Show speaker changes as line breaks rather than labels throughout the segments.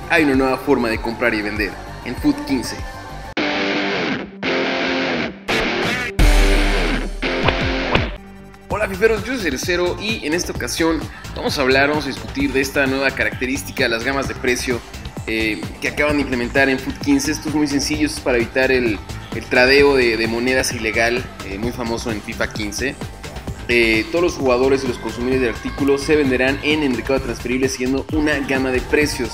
hay una nueva forma de comprar y vender en FUT 15. Hola fiferos, yo soy Cerecero y en esta ocasión vamos a discutir de esta nueva característica, las gamas de precio que acaban de implementar en FUT 15. Esto es muy sencillo, esto es para evitar el tradeo de monedas ilegal, muy famoso en FIFA 15. Todos los jugadores y los consumidores de artículos se venderán en el mercado transferible siguiendo una gama de precios.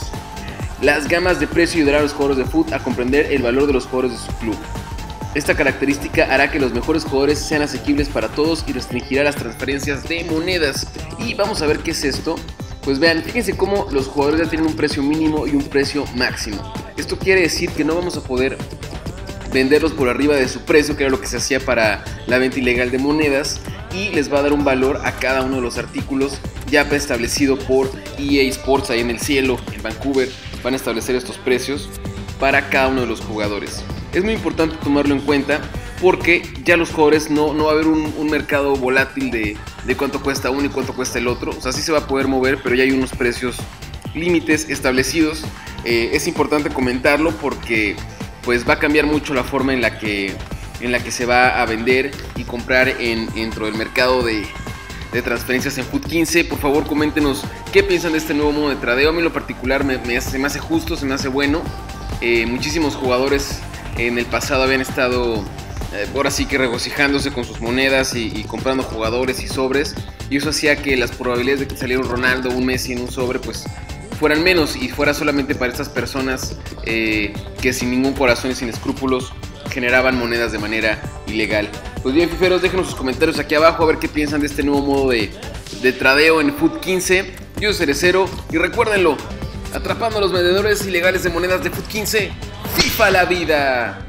Las gamas de precio ayudarán a los jugadores de FUT a comprender el valor de los jugadores de su club. Esta característica hará que los mejores jugadores sean asequibles para todos y restringirá las transferencias de monedas. Y vamos a ver qué es esto. Pues vean, fíjense cómo los jugadores ya tienen un precio mínimo y un precio máximo. Esto quiere decir que no vamos a poder venderlos por arriba de su precio, que era lo que se hacía para la venta ilegal de monedas, y les va a dar un valor a cada uno de los artículos ya preestablecido por EA Sports ahí en el cielo, en Vancouver. Van a establecer estos precios para cada uno de los jugadores. Es muy importante tomarlo en cuenta porque ya los jugadores no va a haber un mercado volátil de cuánto cuesta uno y cuánto cuesta el otro. O sea, sí se va a poder mover, pero ya hay unos precios límites establecidos. Es importante comentarlo porque pues va a cambiar mucho la forma en la que se va a vender y comprar dentro del mercado de transferencias en FUT 15. Por favor, coméntenos qué piensan de este nuevo modo de tradeo. A mí en lo particular se me hace justo, se me hace bueno. Muchísimos jugadores en el pasado habían estado ahora sí que regocijándose con sus monedas y comprando jugadores y sobres, y eso hacía que las probabilidades de que saliera un Ronaldo o un Messi en un sobre pues fueran menos y fuera solamente para estas personas que sin ningún corazón y sin escrúpulos generaban monedas de manera ilegal. Pues bien, fiferos, déjenos sus comentarios aquí abajo a ver qué piensan de este nuevo modo de tradeo en FUT 15. Yo soy Cerecero y recuérdenlo, atrapando a los vendedores ilegales de monedas de FUT 15, ¡FIFA la vida!